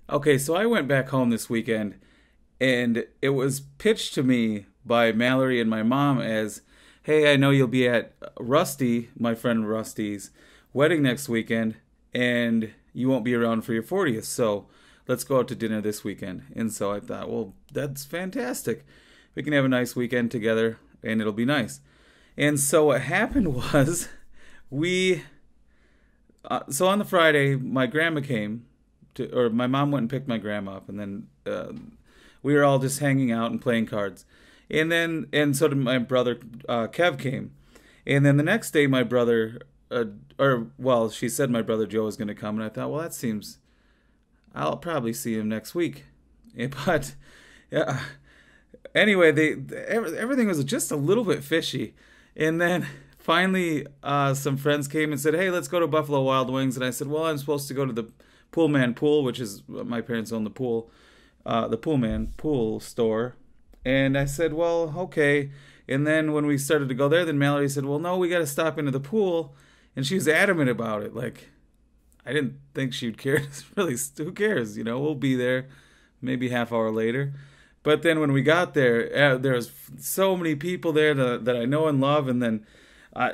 Okay, so I went back home this weekend, and it was pitched to me by Mallory and my mom as, "Hey, I know you'll be at Rusty, my friend Rusty's wedding next weekend, and you won't be around for your 40th, so let's go out to dinner this weekend." And so I thought, well, that's fantastic. We can have a nice weekend together, and it'll be nice. And so what happened was, we so on the Friday, my grandma came or my mom went and picked my grandma up, and then we were all just hanging out and playing cards. And so did my brother Kev came. And then the next day, my brother, she said my brother Joe was going to come, and I thought, well, that seems, I'll probably see him next week. But anyway, everything was just a little bit fishy. And then finally, some friends came and said, "Hey, let's go to Buffalo Wild Wings." And I said, "Well, I'm supposed to go to the Pool Man Pool," which is my parents own the Pool Man Pool store. And I said, "Well, okay." And then when we started to go there, then Mallory said, "Well, no, we got to stop into the pool." And she was adamant about it. Like, I didn't think she'd care. Really, who cares? We'll be there maybe half hour later. But then when we got there, there was so many people there that I know and love. And then I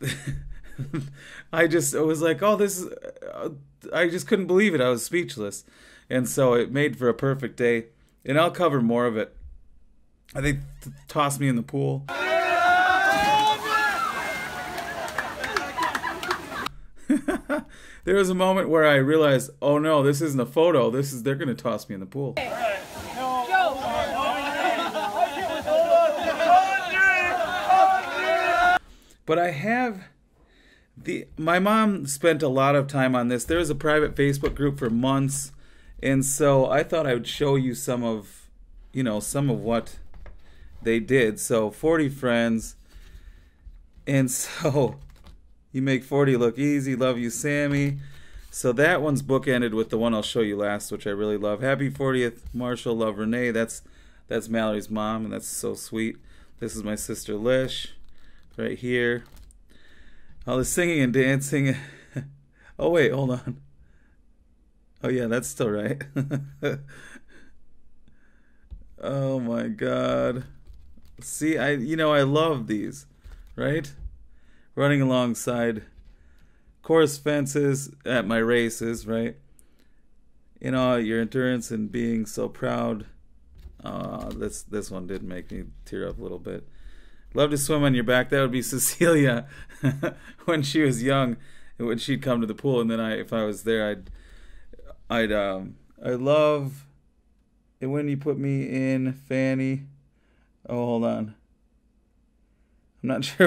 I was like, oh, this is, I just couldn't believe it. I was speechless. And so it made for a perfect day. And I'll cover more of it. I think toss me in the pool. There was a moment where I realized, oh no, this isn't a photo. They're going to toss me in the pool. But my mom spent a lot of time on this. There was a private Facebook group for months, and so I thought I would show you some of what they did. So 40 friends, and so you make 40 look easy. Love you, Sammy. So that one's bookended with the one I'll show you last, which I really love. Happy 40th, Marshall. Love, Renee. That's Mallory's mom, and that's so sweet. This is my sister Lish. Right here. All the singing and dancing. Oh wait, hold on. Oh yeah, that's still right. Oh my God. See, I love these, right? Running alongside course fences at my races, right? Your endurance and being so proud. This one did make me tear up a little bit. Love to swim on your back. That would be Cecilia when she was young, when she'd come to the pool, and then if I was there, I love it when you put me in, Fanny. Oh, hold on. I'm not sure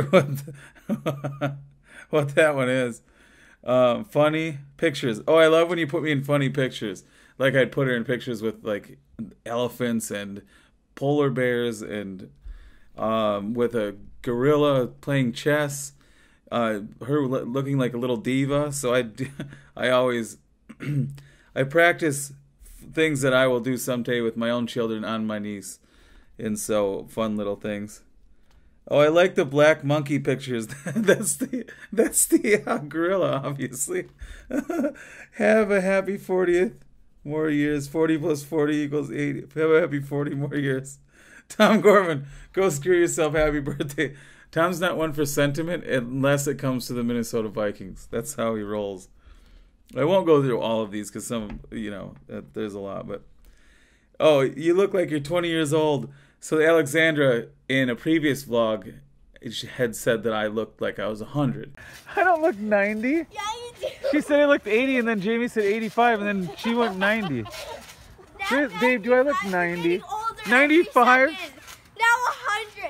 what that one is. Funny pictures. Oh, I love when you put me in funny pictures. Like I'd put her in pictures with like elephants and polar bears and with a gorilla playing chess, her looking like a little diva. So I always I practice things that I will do someday with my own children on my niece, and so fun little things. Oh, I like the black monkey pictures. that's the gorilla, obviously. Have a happy 40th more years. 40 plus 40 equals 80. Have a happy 40 more years. Tom Gorman, go screw yourself. Happy birthday. Tom's not one for sentiment unless it comes to the Minnesota Vikings. That's how he rolls. I won't go through all of these because there's a lot. But oh, you look like you're 20 years old. So Alexandra, in a previous vlog, had said that I looked like I was 100. I don't look 90. Yeah, you do. She said I looked 80, and then Jamie said 85, and then she went 90. Babe, do I look 90? 95? Now 100.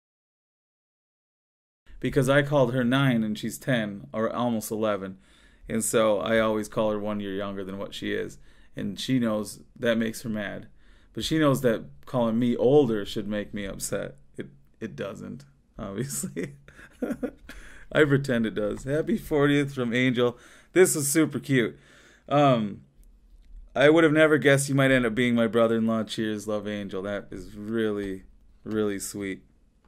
Because I called her 9 and she's 10 or almost 11. And so I always call her 1 year younger than what she is. And she knows that makes her mad. But she knows that calling me older should make me upset. It doesn't, obviously. I pretend it does. Happy 40th from Angel. This is super cute. I would have never guessed you might end up being my brother-in-law. Cheers, love, Angel. That is really, really sweet.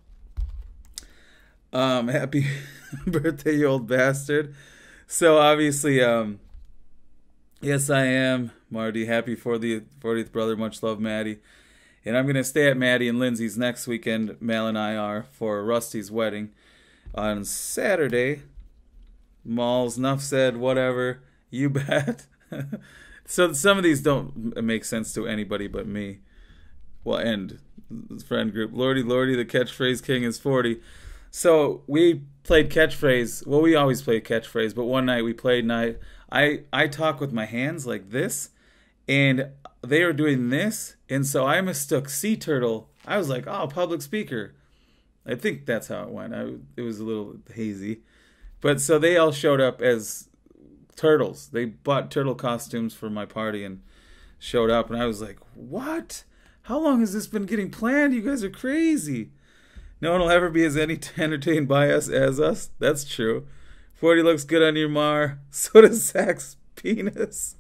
Happy birthday, you old bastard. So obviously, Yes, I am, Marty. Happy 40th brother. Much love, Maddie. And I'm going to stay at Maddie and Lindsay's next weekend. Mal and I are for Rusty's wedding on Saturday. Malls, enough said, whatever. You bet. So some of these don't make sense to anybody but me. Well, and friend group. Lordy, Lordy, the catchphrase king is 40. So we played catchphrase. Well, we always play catchphrase, but one night we played and I talk with my hands like this, and they were doing this, and so I mistook sea turtle. I was like, oh, public speaker. I think that's how it went. It was a little hazy. But so they all showed up as turtles. They bought turtle costumes for my party and showed up, and I was like, what? How long has this been getting planned? You guys are crazy. No one will ever be as entertained by us as us. That's true. 40 looks good on your Mar. So does Zach's penis.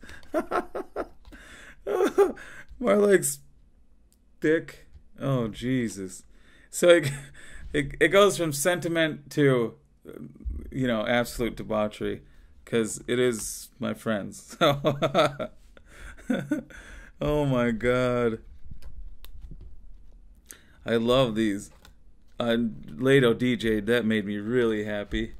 Mar likes dick. Oh, Jesus. So it goes from sentiment to, absolute debauchery. Because it is my friends. So oh, my God. I love these. Lato DJ'd. That made me really happy.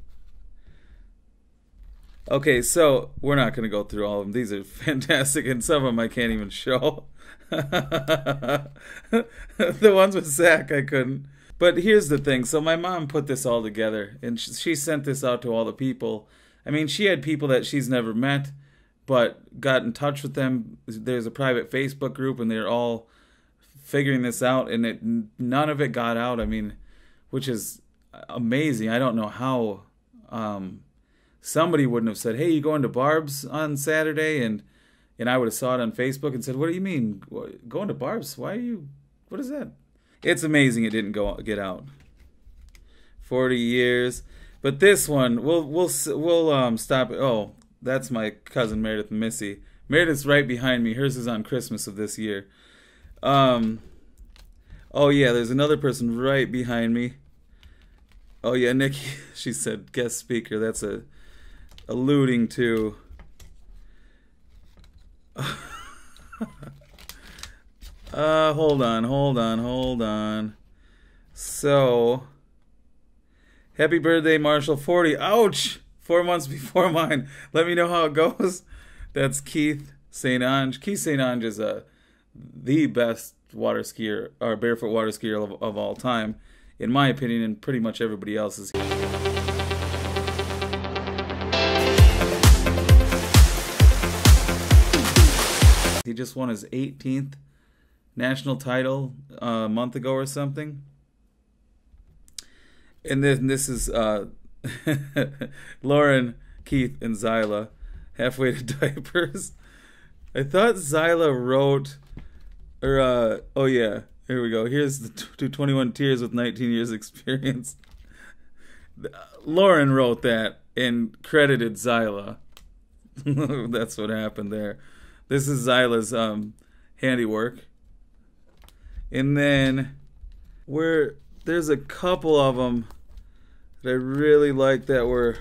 Okay, so we're not going to go through all of them. These are fantastic, and some of them I can't even show. The ones with Zach, I couldn't. But here's the thing. So my mom put this all together, and she sent this out to all the people. I mean, she had people that she's never met, but got in touch with them. There's a private Facebook group, and they're all figuring this out, and none of it got out. I mean, which is amazing. I don't know how somebody wouldn't have said, hey, you going to Barb's on Saturday? And I would have saw it on Facebook and said, what do you mean? Going to Barb's? What is that? It's amazing it didn't get out. 40 years. But this one, we'll stop it. Oh, that's my cousin Meredith and Missy. Meredith's right behind me. Hers is on Christmas of this year. Oh yeah, there's another person right behind me. Oh yeah, Nikki. She said guest speaker. That's alluding to. Hold on. So, happy birthday, Marshall 40. Ouch! 4 months before mine. Let me know how it goes. That's Keith St. Ange. Keith St. Ange is the best water skier, or barefoot water skier of all time, in my opinion, and pretty much everybody else's. He just won his 18th national title a month ago or something. And then this is Lauren, Keith, and Zyla halfway to diapers. I thought Zyla wrote, oh yeah, here we go. Here's the 21 Tears with 19 years experience. Lauren wrote that and credited Zyla. That's what happened there. This is Zyla's handiwork. And then there's a couple of them that I really like that were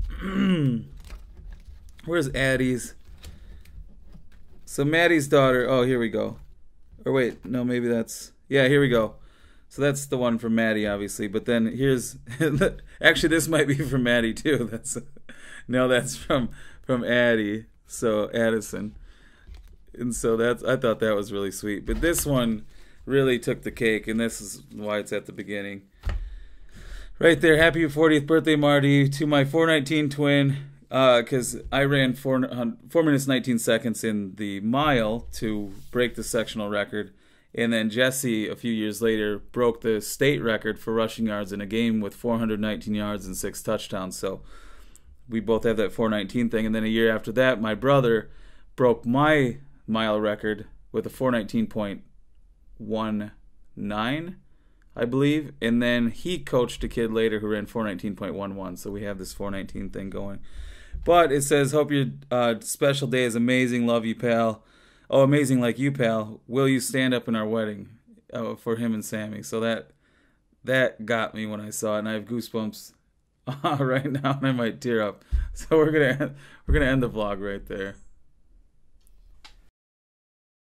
where's Addie's? So Maddie's daughter, oh, here we go. Or wait, no, maybe yeah, here we go. So that's the one from Maddie, obviously. But then here's, actually this might be from Maddie too. That's from Addie. So Addison. And so I thought that was really sweet. But this one really took the cake, and this is why it's at the beginning. Right there, happy 40th birthday, Marty, to my 419 twin, because I ran 4 minutes 19 seconds in the mile to break the sectional record, and then Jesse, a few years later, broke the state record for rushing yards in a game with 419 yards and 6 touchdowns. So we both have that 419 thing, and then a year after that, my brother broke my mile record with a 419.19, I believe, and then he coached a kid later who ran 419.11, so we have this 419 thing going. But it says, hope your special day is amazing, love you, pal. Oh, amazing like you, pal. Will you stand up in our wedding? For him and Sammy. So that got me when I saw it, and I have goosebumps right now, and I might tear up. So we're gonna end the vlog right there.